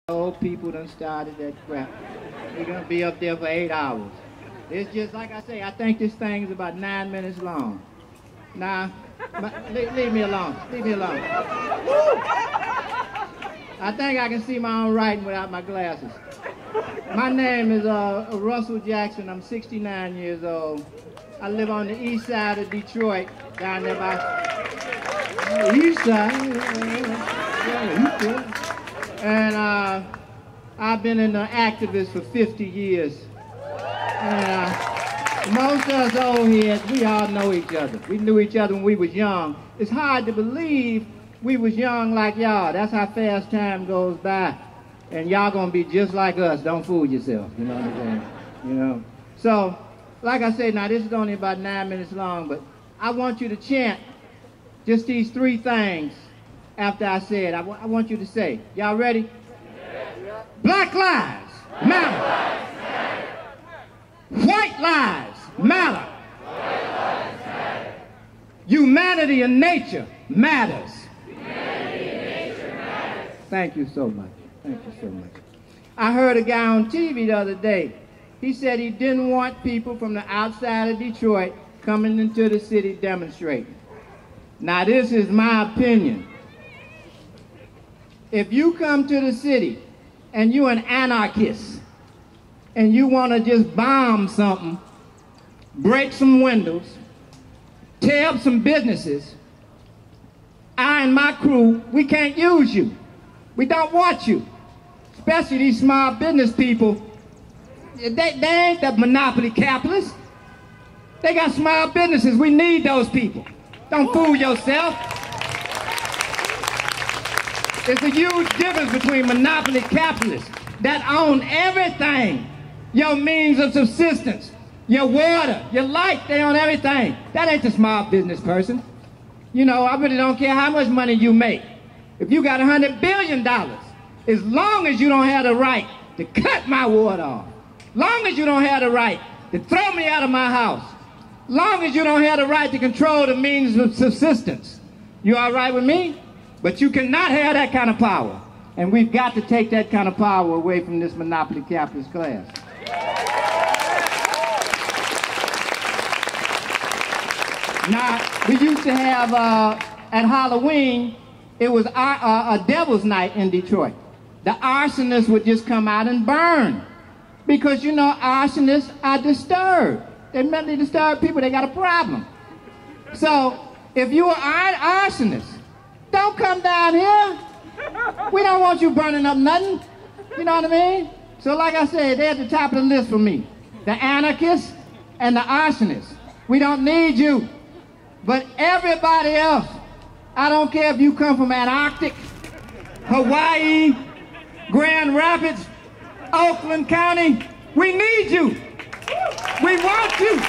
Old people done started that crap. We're gonna be up there for 8 hours. It's just like I say, I think this thing is about 9 minutes long. Now, leave me alone. Leave me alone. I think I can see my own writing without my glasses. My name is Russell Jackson. I'm 69 years old. I live on the east side of Detroit, down there by the east side. And I've been an activist for 50 years. And most of us old heads, we all know each other. We knew each other when we was young. It's hard to believe we was young like y'all. That's how fast time goes by. And y'all gonna be just like us. Don't fool yourself. You know what I'm saying? You know. So, like I said, now this is only about 9 minutes long, but I want you to chant just these 3 things after I say it. I want you to say. Y'all ready? Yeah. Black lives matter. White lives matter. Humanity and nature matters. Thank you so much. Thank you so much. I heard a guy on TV the other day. He said he didn't want people from the outside of Detroit coming into the city demonstrating. Now this is my opinion. If you come to the city and you're an anarchist and you want to just bomb something, break some windows, tear up some businesses, I and my crew, we can't use you. We don't want you. Especially these small business people. They ain't the monopoly capitalists. They got small businesses. We need those people. Don't fool yourself. There's a huge difference between monopoly capitalists that own everything. Your means of subsistence, your water, your light, they own everything. That ain't the small business person. You know, I really don't care how much money you make. If you got $100 billion, as long as you don't have the right to cut my water off, long as you don't have the right to throw me out of my house, long as you don't have the right to control the means of subsistence, you all right with me? But you cannot have that kind of power. And we've got to take that kind of power away from this monopoly capitalist class. Now, we used to have, at Halloween, it was a devil's night in Detroit. The arsonists would just come out and burn. Because, you know, arsonists are disturbed. They're mentally disturbed people, they got a problem. So, if you are an arsonist, don't come down here. We don't want you burning up nothing. You know what I mean? So like I said, they're at the top of the list for me. The anarchists and the arsonists. We don't need you. But everybody else, I don't care if you come from Antarctic, Hawaii, Grand Rapids, Oakland County, we need you. We want you.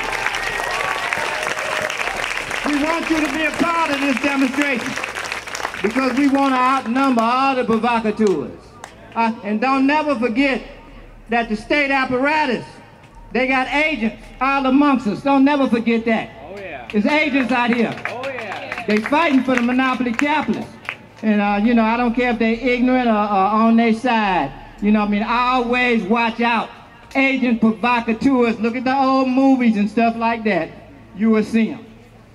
We want you to be a part of this demonstration because we want to outnumber all the provocateurs. And don't never forget that the state apparatus, they got agents all amongst us. Don't never forget that. Oh, yeah. There's agents out here. Oh, yeah. They fighting for the monopoly capitalists. And, you know, I don't care if they're ignorant or on their side. You know what I mean? I always watch out. Agent provocateurs, look at the old movies and stuff like that. You will see them.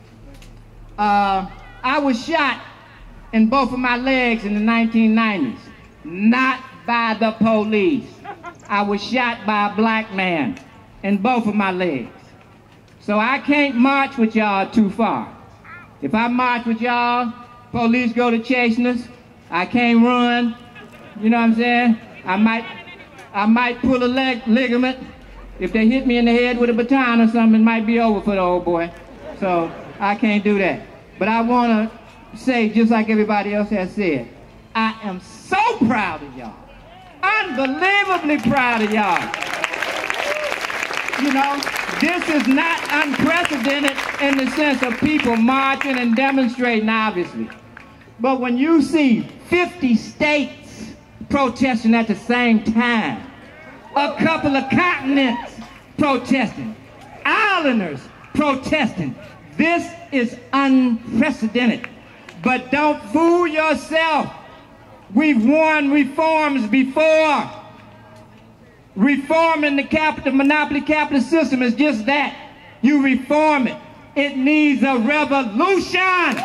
I was shot in both of my legs in the 1990s. Not by the police. I was shot by a black man in both of my legs. So I can't march with y'all too far. If I march with y'all, police go to chasing us. I can't run. You know what I'm saying? I might pull a ligament. If they hit me in the head with a baton or something, it might be over for the old boy. So I can't do that. But I want to say, just like everybody else has said, I am so proud of y'all. Unbelievably proud of y'all. You know, this is not unprecedented in the sense of people marching and demonstrating, obviously. But when you see 50 states protesting at the same time, a couple of continents protesting, islanders protesting, this is unprecedented. But don't fool yourself. We've won reforms before. Reforming the monopoly capitalist system is just that. You reform it. It needs a revolution.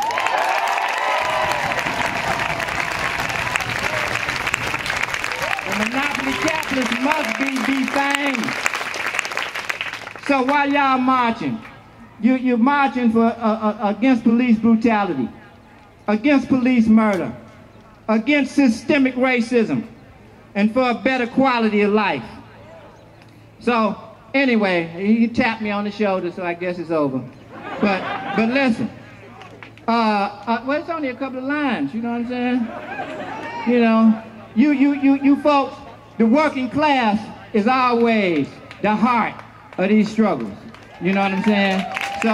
The monopoly capitalists must be defanged. So while y'all marching, you're marching for against police brutality, against police murder, against systemic racism, and for a better quality of life. So anyway, he tapped me on the shoulder, so I guess it's over. But listen, well, it's only a couple of lines. You know what I'm saying? You know, you folks, the working class is always the heart of these struggles. You know what I'm saying? So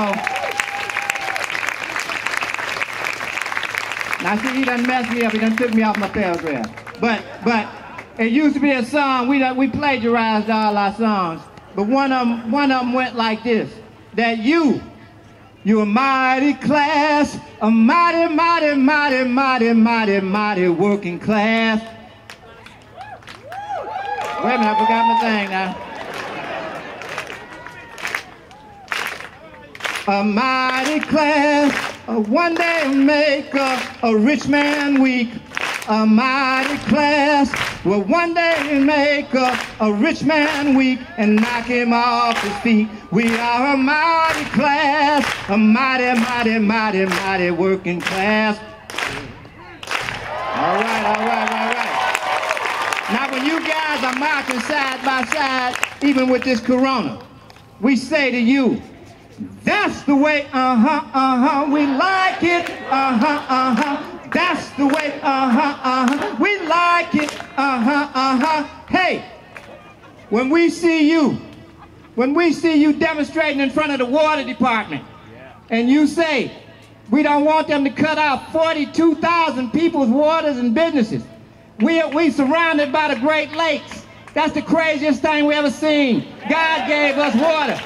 now see, he done messed me up. He done took me off my paragraph. But it used to be a song. We plagiarized all our songs. But one of them went like this: that you're a mighty class, a mighty, mighty, mighty, mighty, mighty, mighty working class. Wait a minute, I forgot my thing now. A mighty class, one day make a rich man weak. A mighty class will one day make a rich man weak and knock him off his feet. We are a mighty class, a mighty, mighty, mighty, mighty working class. All right. Now when you guys are marching side by side, even with this corona, we say to you, that's the way, we like it, that's the way, we like it, Hey, when we see you demonstrating in front of the water department, and you say, we don't want them to cut out 42,000 people's waters and businesses. We surrounded by the Great Lakes. That's the craziest thing we ever seen. God gave us water.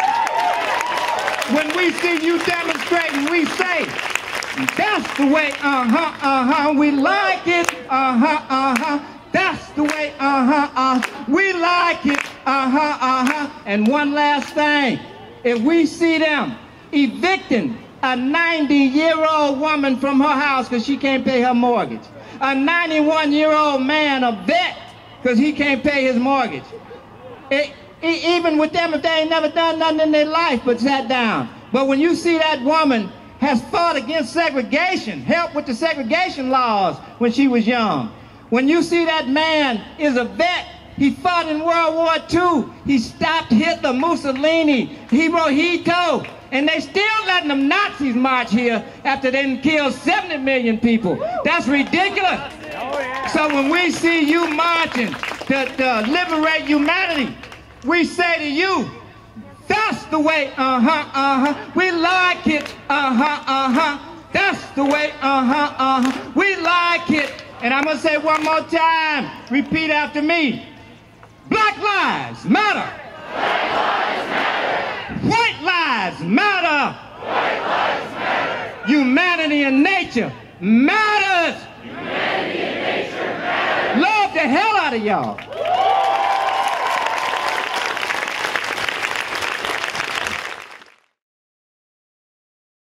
When we see you demonstrating, we say, that's the way, we like it, that's the way, we like it, And one last thing, if we see them evicting a 90-year-old woman from her house because she can't pay her mortgage, a 91-year-old man, a vet, because he can't pay his mortgage, even with them, if they ain't never done nothing in their life but sat down. But when you see that woman has fought against segregation, helped with the segregation laws when she was young. When you see that man is a vet, he fought in World War II. He stopped Hitler, Mussolini, Hirohito, and they still letting them Nazis march here after they done killed 70 million people. That's ridiculous. So when we see you marching to liberate humanity, we say to you, that's the way, we like it, that's the way, we like it. And I'm gonna say it one more time, repeat after me. Black lives matter. Black lives matter. White lives matter. White lives matter. Humanity and nature matters. Humanity and nature matters. Love the hell out of y'all.